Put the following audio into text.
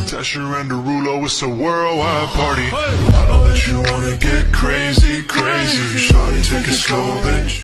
Tesher and Derulo, it's a worldwide party. I know that you wanna get crazy, crazy. Shawty, take it slow, bitch.